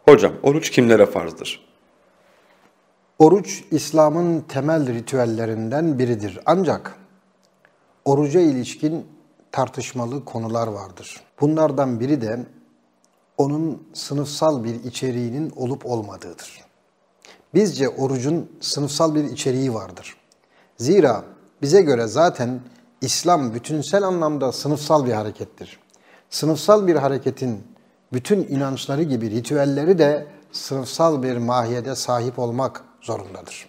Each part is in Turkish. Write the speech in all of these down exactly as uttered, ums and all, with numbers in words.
Hocam, oruç kimlere farzdır? Oruç, İslam'ın temel ritüellerinden biridir. Ancak oruca ilişkin tartışmalı konular vardır. Bunlardan biri de onun sınıfsal bir içeriğinin olup olmadığıdır. Bizce orucun sınıfsal bir içeriği vardır. Zira bize göre zaten İslam bütünsel anlamda sınıfsal bir harekettir. Sınıfsal bir hareketin bütün inançları gibi ritüelleri de sınıfsal bir mahiyete sahip olmak zorundadır.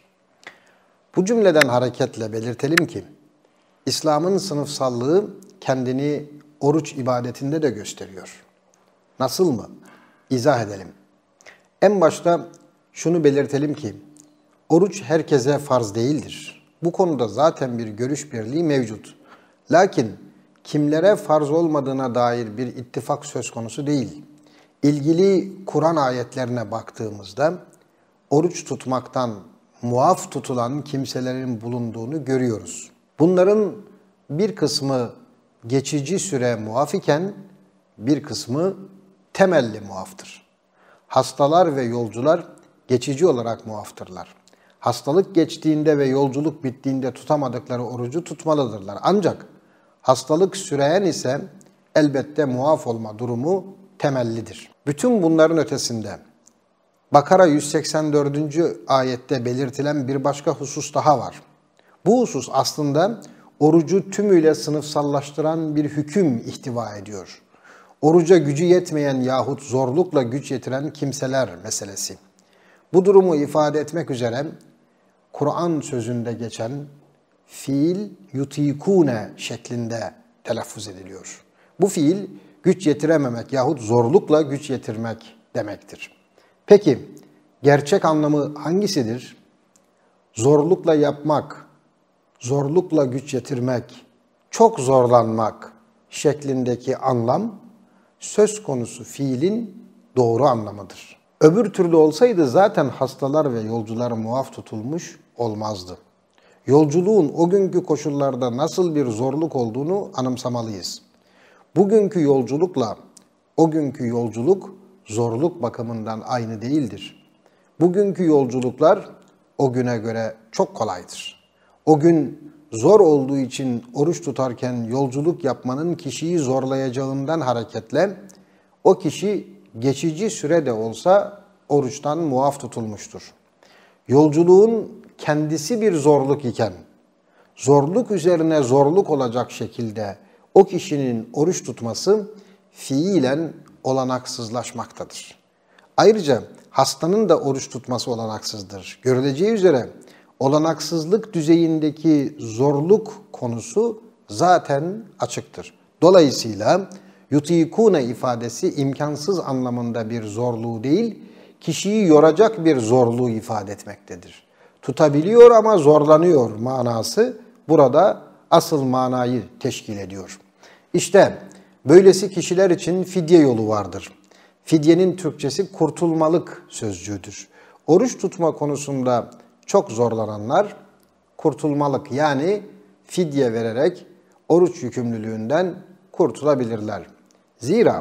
Bu cümleden hareketle belirtelim ki, İslam'ın sınıfsallığı kendini oruç ibadetinde de gösteriyor. Nasıl mı? İzah edelim. En başta şunu belirtelim ki, oruç herkese farz değildir. Bu konuda zaten bir görüş birliği mevcut. Lakin kimlere farz olmadığına dair bir ittifak söz konusu değil. İlgili Kur'an ayetlerine baktığımızda oruç tutmaktan muaf tutulan kimselerin bulunduğunu görüyoruz. Bunların bir kısmı geçici süre muaf iken bir kısmı temelli muaftır. Hastalar ve yolcular geçici olarak muaftırlar. Hastalık geçtiğinde ve yolculuk bittiğinde tutamadıkları orucu tutmalıdırlar. Ancak hastalık süreyen ise elbette muaf olma durumu temellidir. Bütün bunların ötesinde Bakara yüz seksen dördüncü ayette belirtilen bir başka husus daha var. Bu husus aslında orucu tümüyle sınıfsallaştıran bir hüküm ihtiva ediyor. Oruca gücü yetmeyen yahut zorlukla güç yetiren kimseler meselesi. Bu durumu ifade etmek üzere Kur'an sözünde geçen fiil yutikune şeklinde telaffuz ediliyor. Bu fiil güç yetirememek yahut zorlukla güç yetirmek demektir. Peki gerçek anlamı hangisidir? Zorlukla yapmak, zorlukla güç yetirmek, çok zorlanmak şeklindeki anlam söz konusu fiilin doğru anlamıdır. Öbür türlü olsaydı zaten hastalar ve yolcular muaf tutulmuş olmazdı. Yolculuğun o günkü koşullarda nasıl bir zorluk olduğunu anımsamalıyız. Bugünkü yolculukla o günkü yolculuk zorluk bakımından aynı değildir. Bugünkü yolculuklar o güne göre çok kolaydır. O gün zor olduğu için oruç tutarken yolculuk yapmanın kişiyi zorlayacağından hareketle o kişi geçici sürede olsa oruçtan muaf tutulmuştur. Yolculuğun kendisi bir zorluk iken zorluk üzerine zorluk olacak şekilde o kişinin oruç tutması fiilen olanaksızlaşmaktadır. Ayrıca hastanın da oruç tutması olanaksızdır. Görüleceği üzere olanaksızlık düzeyindeki zorluk konusu zaten açıktır. Dolayısıyla yutikune ifadesi imkansız anlamında bir zorluğu değil, kişiyi yoracak bir zorluğu ifade etmektedir. Tutabiliyor ama zorlanıyor manası burada asıl manayı teşkil ediyor. İşte böylesi kişiler için fidye yolu vardır. Fidyenin Türkçesi kurtulmalık sözcüğüdür. Oruç tutma konusunda çok zorlananlar kurtulmalık yani fidye vererek oruç yükümlülüğünden kurtulabilirler. Zira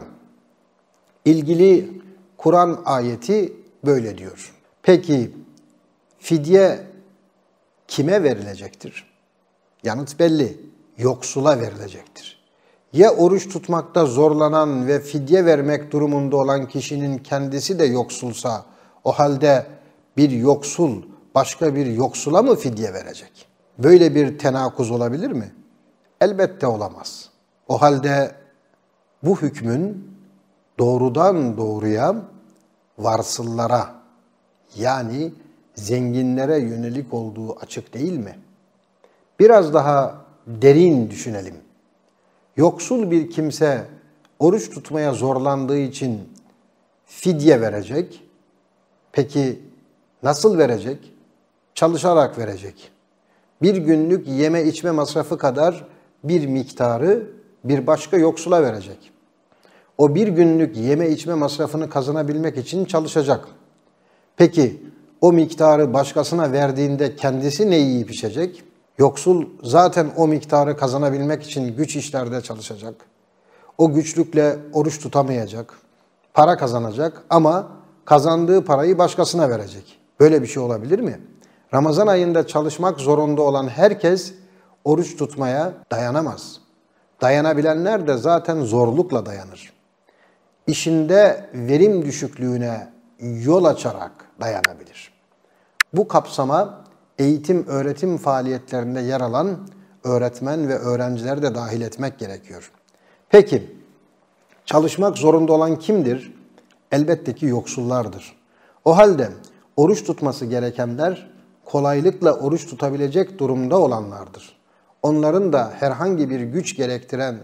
ilgili Kur'an ayeti böyle diyor. Peki fidye kime verilecektir? Yanıt belli. Yoksula verilecektir. Ya oruç tutmakta zorlanan ve fidye vermek durumunda olan kişinin kendisi de yoksulsa o halde bir yoksul başka bir yoksula mı fidye verecek? Böyle bir tenakuz olabilir mi? Elbette olamaz. O halde bu hükmün doğrudan doğruya varsıllara yani zenginlere yönelik olduğu açık değil mi? Biraz daha derin düşünelim. Yoksul bir kimse oruç tutmaya zorlandığı için fidye verecek. Peki nasıl verecek? Çalışarak verecek. Bir günlük yeme içme masrafı kadar bir miktarı bir başka yoksula verecek. O bir günlük yeme içme masrafını kazanabilmek için çalışacak. Peki o miktarı başkasına verdiğinde kendisi ne yiyip içecek? Yoksul zaten o miktarı kazanabilmek için güç işlerde çalışacak. O güçlükle oruç tutamayacak, para kazanacak ama kazandığı parayı başkasına verecek. Böyle bir şey olabilir mi? Ramazan ayında çalışmak zorunda olan herkes oruç tutmaya dayanamaz. Dayanabilenler de zaten zorlukla dayanır. İşinde verim düşüklüğüne yol açarak dayanabilir. Bu kapsama eğitim öğretim faaliyetlerinde yer alan öğretmen ve öğrencileri de dahil etmek gerekiyor. Peki, çalışmak zorunda olan kimdir? Elbette ki yoksullardır. O halde oruç tutması gerekenler kolaylıkla oruç tutabilecek durumda olanlardır. Onların da herhangi bir güç gerektiren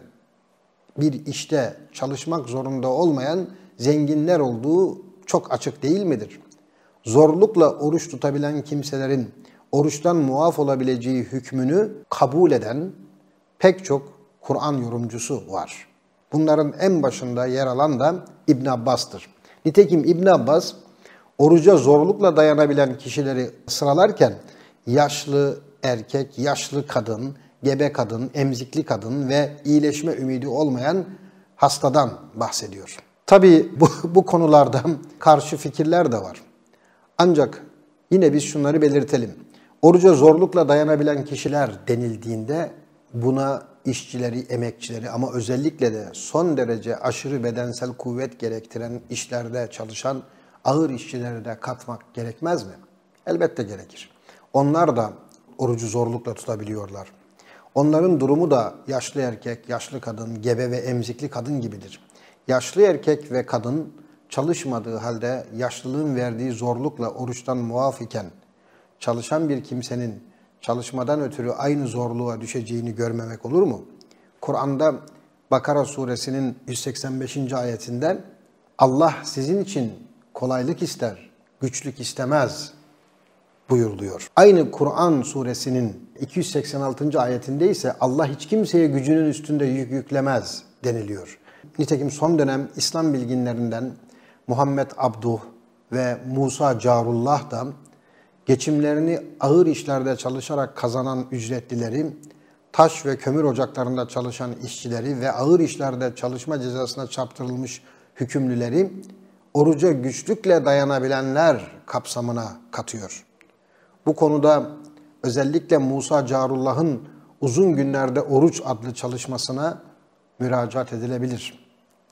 bir işte çalışmak zorunda olmayan zenginler olduğu çok açık değil midir? Zorlukla oruç tutabilen kimselerin oruçtan muaf olabileceği hükmünü kabul eden pek çok Kur'an yorumcusu var. Bunların en başında yer alan da İbn Abbas'tır. Nitekim İbn Abbas oruca zorlukla dayanabilen kişileri sıralarken yaşlı erkek, yaşlı kadın, gebe kadın, emzikli kadın ve iyileşme ümidi olmayan hastadan bahsediyor. Tabii bu, bu konularda karşı fikirler de var. Ancak yine biz şunları belirtelim. Oruca zorlukla dayanabilen kişiler denildiğinde buna işçileri, emekçileri ama özellikle de son derece aşırı bedensel kuvvet gerektiren işlerde çalışan ağır işçileri de katmak gerekmez mi? Elbette gerekir. Onlar da orucu zorlukla tutabiliyorlar. Onların durumu da yaşlı erkek, yaşlı kadın, gebe ve emzikli kadın gibidir. Yaşlı erkek ve kadın çalışmadığı halde yaşlılığın verdiği zorlukla oruçtan muaf iken çalışan bir kimsenin çalışmadan ötürü aynı zorluğa düşeceğini görmemek olur mu? Kur'an'da Bakara suresinin yüz seksen beşinci ayetinde Allah sizin için kolaylık ister, güçlük istemez buyuruluyor. Aynı Kur'an suresinin iki yüz seksen altıncı ayetinde ise Allah hiç kimseye gücünün üstünde yük yüklemez deniliyor. Nitekim son dönem İslam bilginlerinden Muhammed Abduh ve Musa Carullah da geçimlerini ağır işlerde çalışarak kazanan ücretlileri, taş ve kömür ocaklarında çalışan işçileri ve ağır işlerde çalışma cezasına çarptırılmış hükümlüleri oruca güçlükle dayanabilenler kapsamına katıyor. Bu konuda özellikle Musa Carullah'ın Uzun Günlerde Oruç adlı çalışmasına müracaat edilebilir.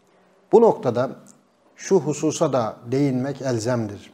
Bu noktada şu hususa da değinmek elzemdir.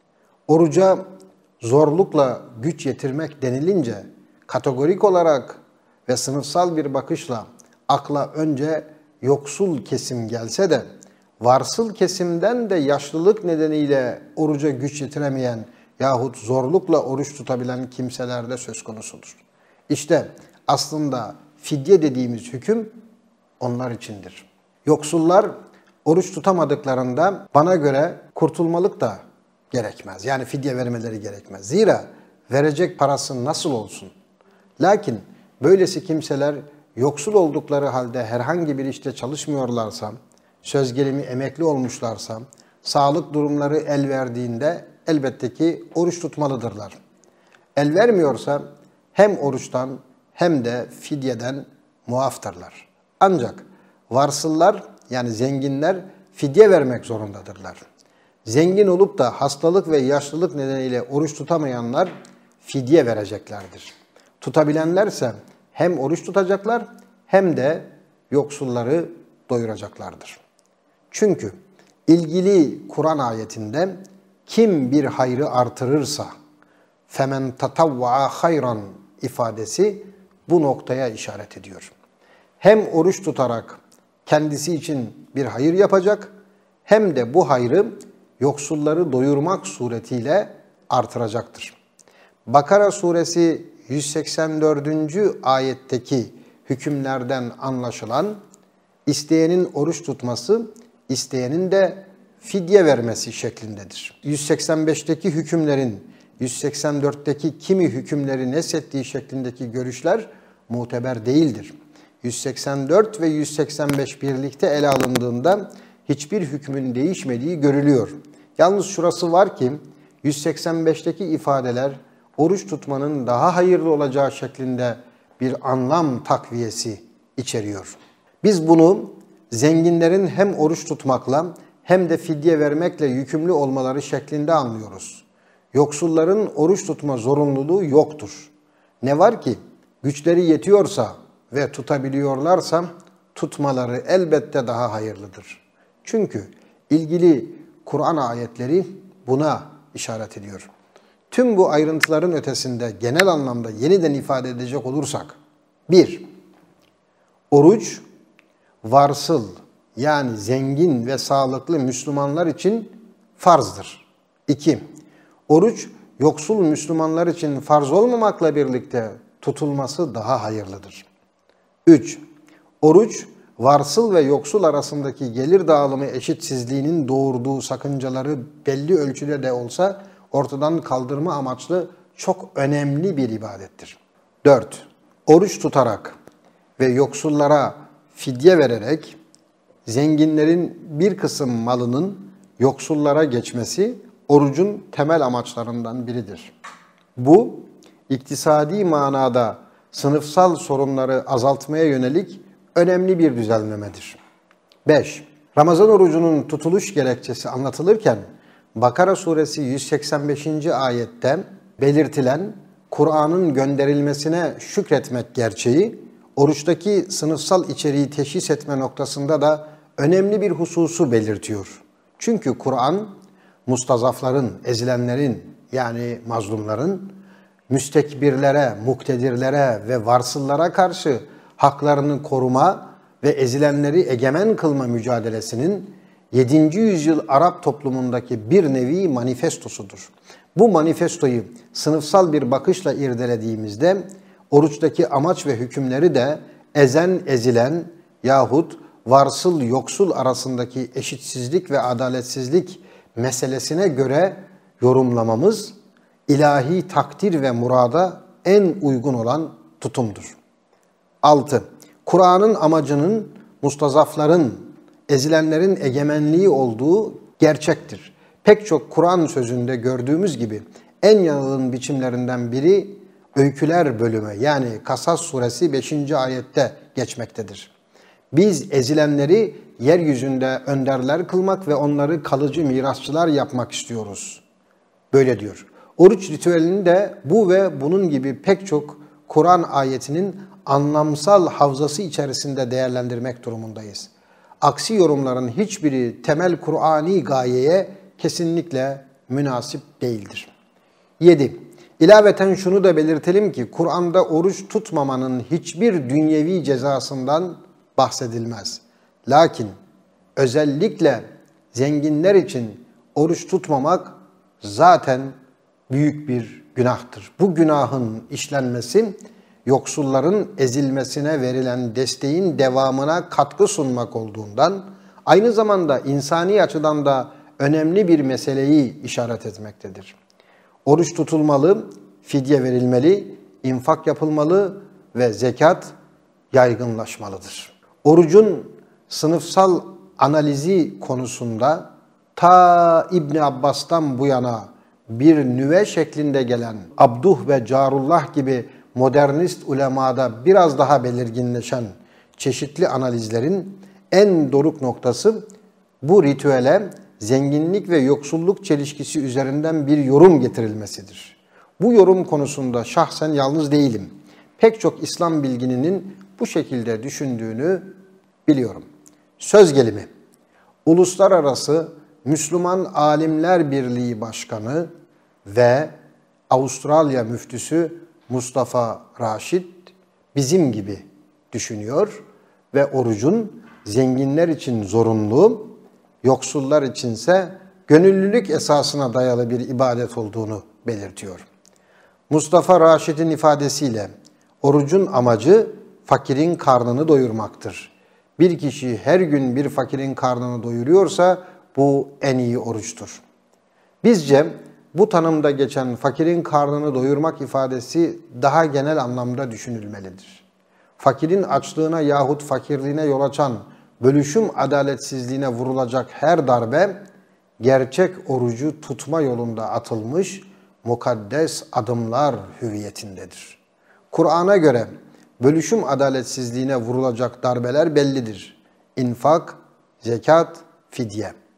Oruca zorlukla güç yetirmek denilince kategorik olarak ve sınıfsal bir bakışla akla önce yoksul kesim gelse de varsıl kesimden de yaşlılık nedeniyle oruca güç yetiremeyen yahut zorlukla oruç tutabilen kimseler de söz konusudur. İşte aslında fidye dediğimiz hüküm onlar içindir. Yoksullar oruç tutamadıklarında bana göre kurtulmalık da gerekmez. Yani fidye vermeleri gerekmez. Zira verecek parası nasıl olsun? Lakin böylesi kimseler yoksul oldukları halde herhangi bir işte çalışmıyorlarsa, söz gelimi emekli olmuşlarsa, sağlık durumları el verdiğinde elbette ki oruç tutmalıdırlar. El vermiyorsa hem oruçtan hem de fidyeden muaftırlar. Ancak varsıllar yani zenginler fidye vermek zorundadırlar. Zengin olup da hastalık ve yaşlılık nedeniyle oruç tutamayanlar fidye vereceklerdir. Tutabilenlerse hem oruç tutacaklar hem de yoksulları doyuracaklardır. Çünkü ilgili Kur'an ayetinde kim bir hayrı artırırsa femen tatavva hayran ifadesi bu noktaya işaret ediyor. Hem oruç tutarak kendisi için bir hayır yapacak hem de bu hayrı yoksulları doyurmak suretiyle artıracaktır. Bakara suresi yüz seksen dördüncü ayetteki hükümlerden anlaşılan isteyenin oruç tutması, isteyenin de fidye vermesi şeklindedir. yüz seksen beşteki hükümlerin yüz seksen dörtteki kimi hükümleri neshettiği şeklindeki görüşler muteber değildir. yüz seksen dört ve yüz seksen beş birlikte ele alındığında hiçbir hükmün değişmediği görülüyor. Yalnız şurası var ki yüz seksen beşteki ifadeler oruç tutmanın daha hayırlı olacağı şeklinde bir anlam takviyesi içeriyor. Biz bunu zenginlerin hem oruç tutmakla hem de fidye vermekle yükümlü olmaları şeklinde anlıyoruz. Yoksulların oruç tutma zorunluluğu yoktur. Ne var ki güçleri yetiyorsa ve tutabiliyorlarsa tutmaları elbette daha hayırlıdır. Çünkü ilgili Kur'an ayetleri buna işaret ediyor. Tüm bu ayrıntıların ötesinde genel anlamda yeniden ifade edecek olursak, bir, oruç varsıl yani zengin ve sağlıklı Müslümanlar için farzdır. İki, oruç yoksul Müslümanlar için farz olmamakla birlikte tutulması daha hayırlıdır. Üç, oruç varsıl ve yoksul arasındaki gelir dağılımı eşitsizliğinin doğurduğu sakıncaları belli ölçüde de olsa ortadan kaldırma amaçlı çok önemli bir ibadettir. Dört, oruç tutarak ve yoksullara fidye vererek zenginlerin bir kısım malının yoksullara geçmesi orucun temel amaçlarından biridir. Bu, iktisadi manada sınıfsal sorunları azaltmaya yönelik önemli bir düzenlemedir. Beş, Ramazan orucunun tutuluş gerekçesi anlatılırken Bakara suresi yüz seksen beşinci ayette belirtilen Kur'an'ın gönderilmesine şükretmek gerçeği, oruçtaki sınıfsal içeriği teşhis etme noktasında da önemli bir hususu belirtiyor. Çünkü Kur'an, mustazafların, ezilenlerin yani mazlumların, müstekbirlere, muktedirlere ve varsıllara karşı haklarını koruma ve ezilenleri egemen kılma mücadelesinin yedinci yüzyıl Arap toplumundaki bir nevi manifestosudur. Bu manifestoyu sınıfsal bir bakışla irdelediğimizde oruçtaki amaç ve hükümleri de ezen ezilen yahut varsıl yoksul arasındaki eşitsizlik ve adaletsizlik meselesine göre yorumlamamız ilahi takdir ve murada en uygun olan tutumdur. Altı. Kur'an'ın amacının mustazafların, ezilenlerin egemenliği olduğu gerçektir. Pek çok Kur'an sözünde gördüğümüz gibi en yanılın biçimlerinden biri Öyküler bölümü yani Kasas suresi beşinci ayette geçmektedir. Biz ezilenleri yeryüzünde önderler kılmak ve onları kalıcı mirasçılar yapmak istiyoruz. Böyle diyor. Oruç ritüelini de bu ve bunun gibi pek çok Kur'an ayetinin anlamsal havzası içerisinde değerlendirmek durumundayız. Aksi yorumların hiçbiri temel Kur'ani gayeye kesinlikle münasip değildir. Yedi. İlaveten şunu da belirtelim ki Kur'an'da oruç tutmamanın hiçbir dünyevi cezasından bahsedilmez. Lakin özellikle zenginler için oruç tutmamak zaten büyük bir günahtır. Bu günahın işlenmesi yoksulların ezilmesine verilen desteğin devamına katkı sunmak olduğundan aynı zamanda insani açıdan da önemli bir meseleyi işaret etmektedir. Oruç tutulmalı, fidye verilmeli, infak yapılmalı ve zekat yaygınlaşmalıdır. Orucun sınıfsal analizi konusunda ta İbn Abbas'tan bu yana bir nüve şeklinde gelen Abduh ve Carullah gibi modernist ulemada biraz daha belirginleşen çeşitli analizlerin en doruk noktası bu ritüele zenginlik ve yoksulluk çelişkisi üzerinden bir yorum getirilmesidir. Bu yorum konusunda şahsen yalnız değilim. Pek çok İslam bilgininin bu şekilde düşündüğünü biliyorum. Söz gelimi, Uluslararası Müslüman Alimler Birliği Başkanı ve Avustralya müftüsü Mustafa Raşit bizim gibi düşünüyor ve orucun zenginler için zorunlu, yoksullar içinse gönüllülük esasına dayalı bir ibadet olduğunu belirtiyor. Mustafa Raşit'in ifadesiyle orucun amacı fakirin karnını doyurmaktır. Bir kişi her gün bir fakirin karnını doyuruyorsa bu en iyi oruçtur. Bizce bu tanımda geçen fakirin karnını doyurmak ifadesi daha genel anlamda düşünülmelidir. Fakirin açlığına yahut fakirliğine yol açan bölüşüm adaletsizliğine vurulacak her darbe, gerçek orucu tutma yolunda atılmış mukaddes adımlar hüviyetindedir. Kur'an'a göre bölüşüm adaletsizliğine vurulacak darbeler bellidir. İnfak, zekat, fidye.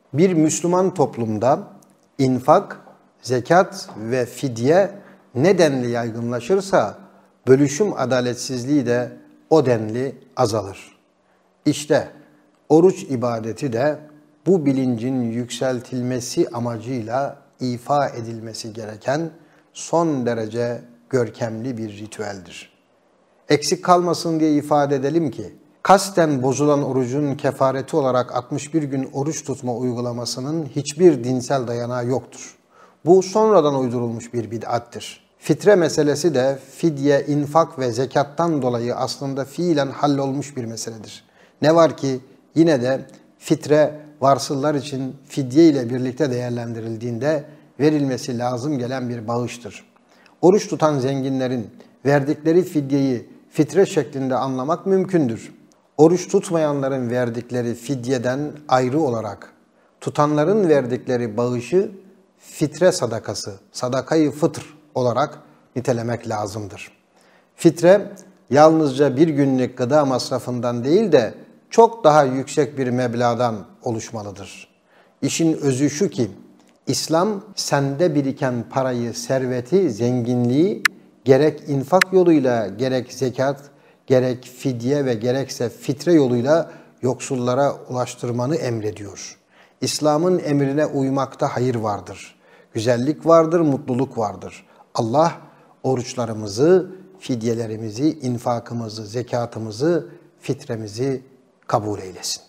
Bir Müslüman toplumda infak, zekat ve fidye ne denli yaygınlaşırsa bölüşüm adaletsizliği de o denli azalır. İşte oruç ibadeti de bu bilincin yükseltilmesi amacıyla ifa edilmesi gereken son derece görkemli bir ritüeldir. Eksik kalmasın diye ifade edelim ki, kasten bozulan orucun kefareti olarak altmış bir gün oruç tutma uygulamasının hiçbir dinsel dayanağı yoktur. Bu sonradan uydurulmuş bir bid'attir. Fitre meselesi de fidye, infak ve zekattan dolayı aslında fiilen hallolmuş bir meseledir. Ne var ki yine de fitre varsıllar için fidye ile birlikte değerlendirildiğinde verilmesi lazım gelen bir bağıştır. Oruç tutan zenginlerin verdikleri fidyeyi fitre şeklinde anlamak mümkündür. Oruç tutmayanların verdikleri fidyeden ayrı olarak tutanların verdikleri bağışı fitre sadakası, sadakayı fıtr olarak nitelemek lazımdır. Fitre yalnızca bir günlük gıda masrafından değil de çok daha yüksek bir meblağdan oluşmalıdır. İşin özü şu ki, İslam sende biriken parayı, serveti, zenginliği gerek infak yoluyla, gerek zekat, gerek fidye ve gerekse fitre yoluyla yoksullara ulaştırmanı emrediyor. İslam'ın emrine uymakta hayır vardır. Güzellik vardır, mutluluk vardır. Allah oruçlarımızı, fidyelerimizi, infakımızı, zekatımızı, fitremizi kabul eylesin.